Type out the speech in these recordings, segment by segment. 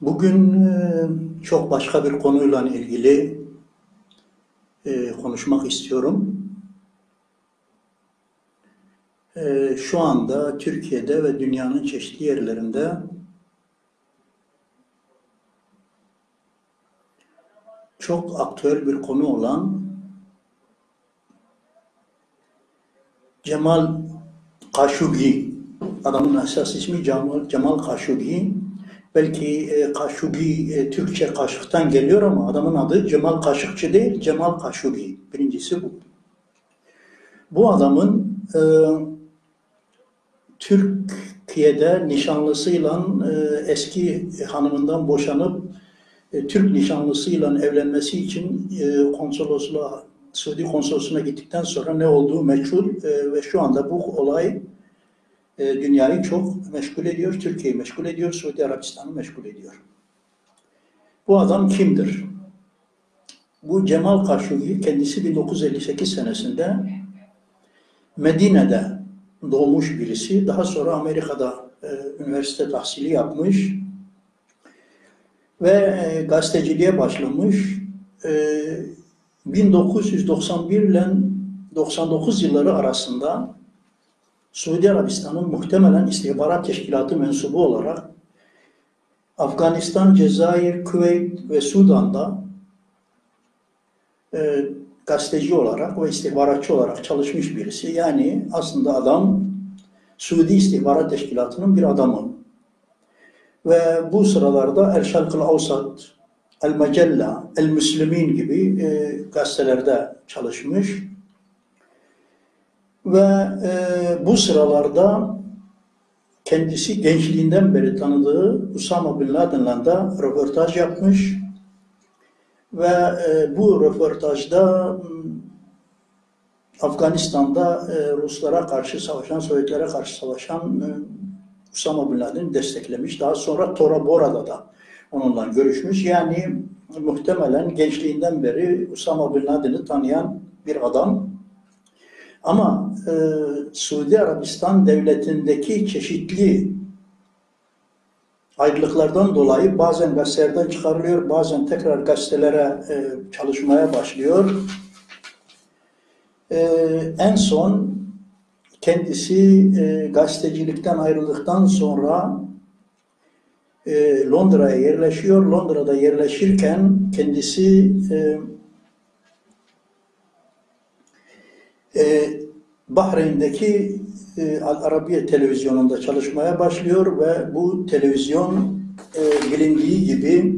Bugün çok başka bir konuyla ilgili konuşmak istiyorum. Şu anda Türkiye'de ve dünyanın çeşitli yerlerinde çok aktüel bir konu olan Cemal Kaşugi, adamın esas ismi Cemal Kaşugi. Belki Kaşugi Türkçe kaşıktan geliyor ama adamın adı Cemal Kaşıkçı değil, Cemal Kaşugi. Birincisi bu. Bu adamın Türkiye'de nişanlısıyla eski hanımından boşanıp Türk nişanlısıyla evlenmesi için Suudi konsolosluğuna gittikten sonra ne olduğu meçhul ve şu anda bu olay dünyayı çok meşgul ediyor, Türkiye'yi meşgul ediyor, Suudi Arabistan'ı meşgul ediyor. Bu adam kimdir? Bu Cemal Kaşugi kendisi 1958 senesinde Medine'de doğmuş birisi. Daha sonra Amerika'da üniversite tahsili yapmış ve gazeteciliğe başlamış. 1991 ile 99 yılları arasında Suudi Arabistan'ın muhtemelen istihbarat teşkilatı mensubu olarak Afganistan, Cezayir, Küveyt ve Sudan'da gazeteci olarak ve istihbaratçı olarak çalışmış birisi. Yani aslında adam Suudi İstihbarat Teşkilatı'nın bir adamı. Ve bu sıralarda El Şark'ıl Avsat, El Mecella, El Müslümin gibi gazetelerde çalışmış. Ve bu sıralarda kendisi gençliğinden beri tanıdığı Usama Bin Laden'la da röportaj yapmış. Ve bu röportajda Afganistan'da Ruslara karşı savaşan, Sovyetlere karşı savaşan Usama Bin Laden'i desteklemiş. Daha sonra Tora Bora'da da onunla görüşmüş. Yani muhtemelen gençliğinden beri Usama Bin Laden'i tanıyan bir adam. Ama Suudi Arabistan devletindeki çeşitli ayrılıklardan dolayı bazen gazetelerden çıkarılıyor, bazen tekrar gazetelere çalışmaya başlıyor. En son kendisi gazetecilikten ayrıldıktan sonra Londra'ya yerleşiyor. Londra'da yerleşirken kendisi Bahreyn'deki Al Arabiye televizyonunda çalışmaya başlıyor ve bu televizyon bilindiği gibi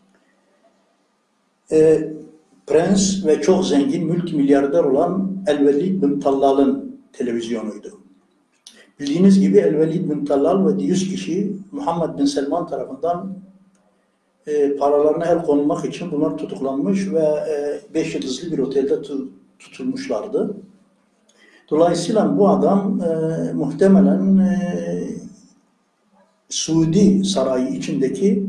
prens ve çok zengin multimilyarder olan El-Velid bin Tallal'ın televizyonuydu. Bildiğiniz gibi El-Velid bin Tallal ve 100 kişi Muhammed bin Selman tarafından paralarına el konulmak için bunlar tutuklanmış ve 5 yıldızlı bir otelde tutulmuşlardı. Dolayısıyla bu adam muhtemelen Suudi sarayı içindeki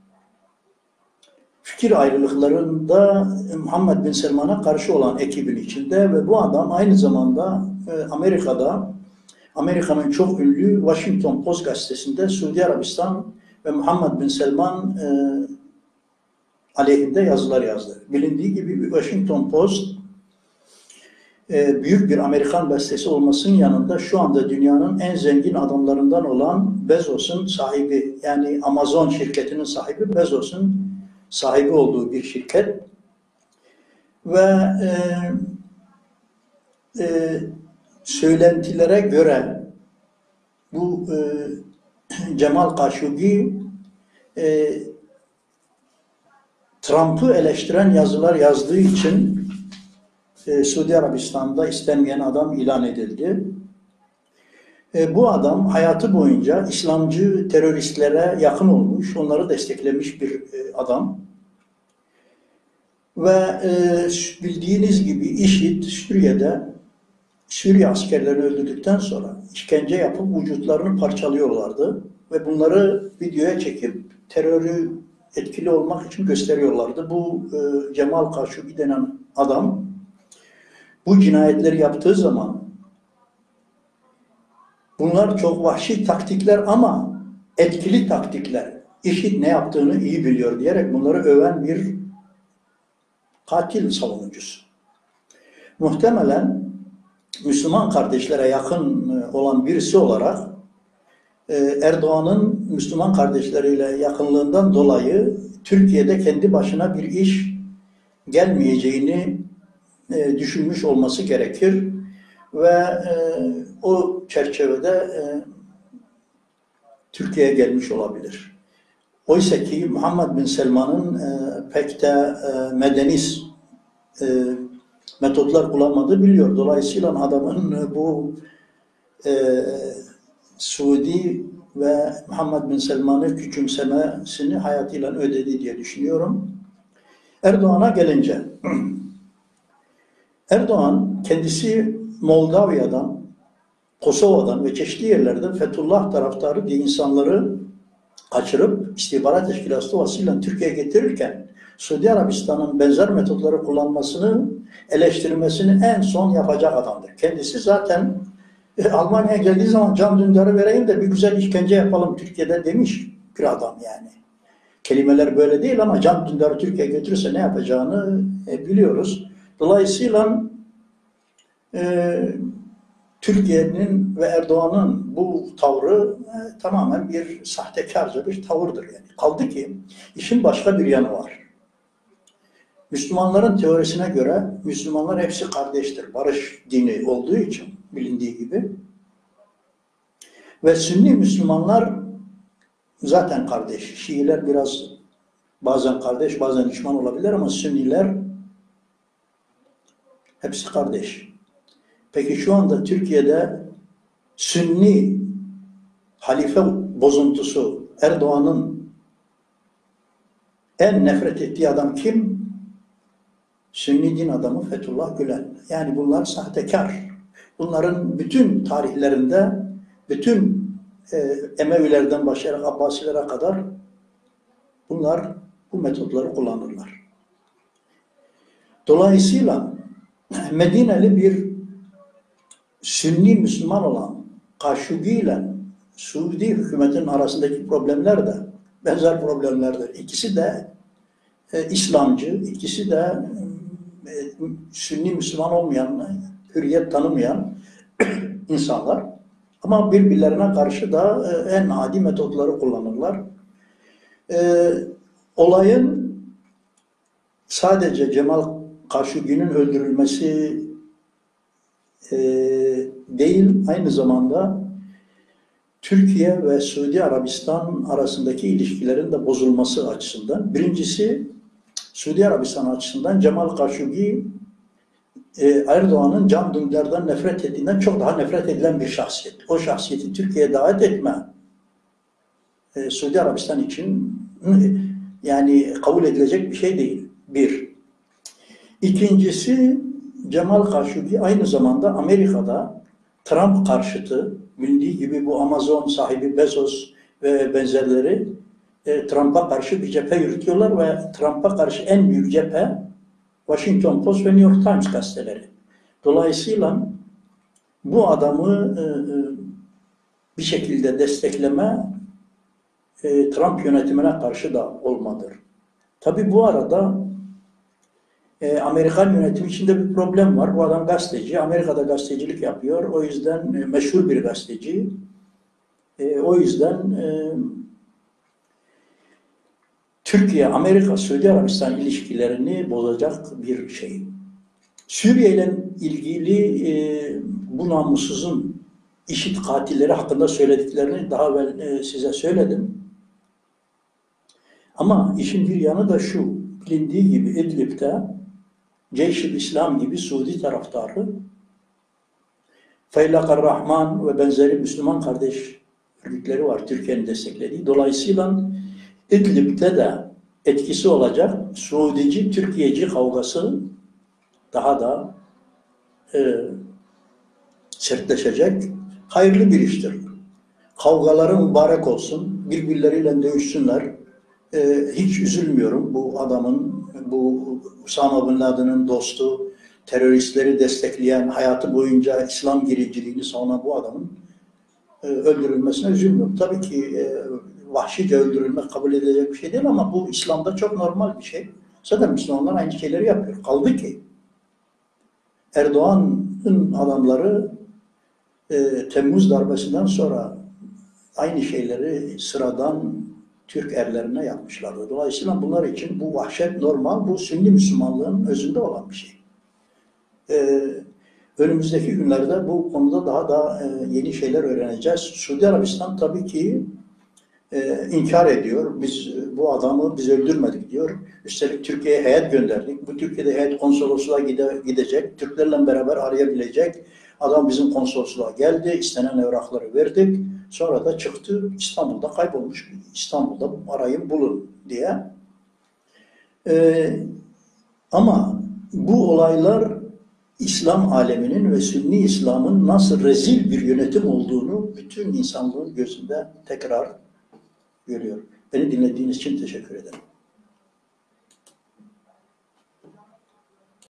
fikir ayrılıklarında Muhammed bin Selman'a karşı olan ekibin içinde ve bu adam aynı zamanda Amerika'nın çok ünlü Washington Post gazetesinde Suudi Arabistan ve Muhammed bin Selman aleyhinde yazılar yazdı. Bilindiği gibi Washington Post büyük bir Amerikan gazetesi olmasının yanında şu anda dünyanın en zengin adamlarından olan Bezos'un sahibi, yani Amazon şirketinin sahibi Bezos'un sahibi olduğu bir şirket ve söylentilere göre bu Cemal Kaşugi Trump'ı eleştiren yazılar yazdığı için Suudi Arabistan'da istenmeyen adam ilan edildi. Bu adam hayatı boyunca İslamcı teröristlere yakın olmuş, onları desteklemiş bir adam. Ve bildiğiniz gibi IŞİD Suriye askerlerini öldürdükten sonra işkence yapıp vücutlarını parçalıyorlardı. Ve bunları videoya çekip terörü etkili olmak için gösteriyorlardı. Bu Cemal Kaşugi denen adam bu cinayetleri yaptığı zaman bunlar çok vahşi taktikler ama etkili taktikler. IŞİD ne yaptığını iyi biliyor diyerek bunları öven bir katil savunucusu. Muhtemelen Müslüman kardeşlere yakın olan birisi olarak Erdoğan'ın Müslüman kardeşleriyle yakınlığından dolayı Türkiye'de kendi başına bir iş gelmeyeceğini düşünmüş olması gerekir ve o çerçevede Türkiye'ye gelmiş olabilir. Oysa ki Muhammed Bin Selman'ın pek de medeni metotlar kullanmadığı biliyor. Dolayısıyla adamın bu Suudi ve Muhammed Bin Selman'ı küçümsemesini hayatıyla ödedi diye düşünüyorum. Erdoğan'a gelince, Erdoğan kendisi Moldavya'dan, Kosova'dan ve çeşitli yerlerden Fethullah taraftarı diye insanları kaçırıp istihbarat teşkilatı vasıyla Türkiye'ye getirirken Suudi Arabistan'ın benzer metotları kullanmasını, eleştirmesini en son yapacak adamdır. Kendisi zaten Almanya'ya geldiği zaman Can Dündar'ı vereyim de bir güzel işkence yapalım Türkiye'de demiş bir adam yani. Kelimeler böyle değil ama Can Dündar'ı Türkiye'ye götürürse ne yapacağını biliyoruz. Dolayısıyla Türkiye'nin ve Erdoğan'ın bu tavrı tamamen bir sahtekarca bir tavırdır. Yani. Kaldı ki işin başka bir yanı var. Müslümanların teorisine göre Müslümanlar hepsi kardeştir. Barış dini olduğu için bilindiği gibi. Ve Sünni Müslümanlar zaten kardeş. Şiiler biraz bazen kardeş, bazen düşman olabilir ama Sünniler hepsi kardeş. Peki şu anda Türkiye'de Sünni halife bozuntusu Erdoğan'ın en nefret ettiği adam kim? Sünni din adamı Fethullah Gülen. Yani bunlar sahtekar. Bunların bütün tarihlerinde, bütün Emevilerden başlayarak Abbasilere kadar bunlar bu metotları kullanırlar. Dolayısıyla Medineli bir Sünni Müslüman olan Kaşugi ile Suudi hükümetin arasındaki problemler de benzer problemlerdir. İkisi de İslamcı, ikisi de Sünni Müslüman olmayan, hürriyet tanımayan insanlar. Ama birbirlerine karşı da en adi metotları kullanırlar. Olayın sadece Cemal Kaşugi'nin öldürülmesi değil, aynı zamanda Türkiye ve Suudi Arabistan arasındaki ilişkilerin de bozulması açısından. Birincisi, Suudi Arabistan açısından Cemal Kaşugi Erdoğan'ın Can Dündar'dan nefret ettiğinden çok daha nefret edilen bir şahsiyet. O şahsiyeti Türkiye'ye davet etme Suudi Arabistan için yani kabul edilecek bir şey değil. Bir. İkincisi, Cemal Kaşugi aynı zamanda Amerika'da Trump karşıtı, bildiği gibi bu Amazon sahibi Bezos ve benzerleri Trump'a karşı bir cephe yürütüyorlar ve Trump'a karşı en büyük cephe Washington Post ve New York Times gazeteleri. Dolayısıyla bu adamı bir şekilde destekleme Trump yönetimine karşı da olmadır. Tabii bu arada Amerikan yönetimi içinde bir problem var. Bu adam gazeteci. Amerika'da gazetecilik yapıyor. O yüzden meşhur bir gazeteci. O yüzden Türkiye, Amerika, Suudi Arabistan ilişkilerini bozacak bir şey. Suriye ile ilgili bu namussuzun IŞİD katilleri hakkında söylediklerini daha evvel size söyledim. Ama işin bir yanı da şu, bilindiği gibi İdlib'de Ceyş-i İslam gibi Suudi taraftarı, Feylak-ı Rahman ve benzeri Müslüman kardeş örgütleri var Türkiye'nin desteklediği. Dolayısıyla İdlib'de de etkisi olacak Suudici, Türkiye'ci kavgası daha da sertleşecek. Hayırlı bir iştir. Kavgaları mübarek olsun, birbirleriyle dövüşsünler. Hiç üzülmüyorum bu adamın, bu Usama Bin Laden'in dostu, teröristleri destekleyen, hayatı boyunca İslam giriciliğini savunan bu adamın öldürülmesine üzülmüyorum. Tabii ki vahşice öldürülmek kabul edilecek bir şey değil ama bu İslam'da çok normal bir şey. Zaten Müslümanlar aynı şeyleri yapıyor. Kaldı ki Erdoğan'ın adamları Temmuz darbesinden sonra aynı şeyleri sıradan Türk erlerine yapmışlardı. Dolayısıyla bunlar için bu vahşet normal, bu Sünni Müslümanlığın özünde olan bir şey. Önümüzdeki günlerde bu konuda daha da yeni şeyler öğreneceğiz. Suudi Arabistan tabii ki inkar ediyor. Bu adamı biz öldürmedik diyor. Üstelik Türkiye'ye heyet gönderdik. Bu Türkiye'de heyet konsolosluğa gidecek. Türklerle beraber arayabilecek. Adam bizim konsolosluğa geldi. İstenen evrakları verdik. Sonra da çıktı. İstanbul'da kaybolmuş. İstanbul'da arayın bulun diye. Ama bu olaylar İslam aleminin ve Sünni İslam'ın nasıl rezil bir yönetim olduğunu bütün insanlığın gözünde tekrar görüyor. Beni dinlediğiniz için teşekkür ederim.